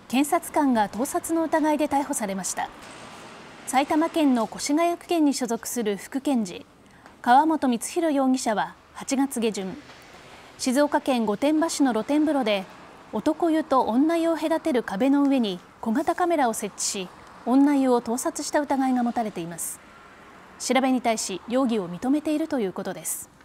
検察官が盗撮の疑いで逮捕されました。埼玉県の越谷区検に所属する副検事川本光弘容疑者は8月下旬、静岡県御殿場市の露天風呂で男湯と女湯を隔てる壁の上に小型カメラを設置し、女湯を盗撮した疑いが持たれています。調べに対し容疑を認めているということです。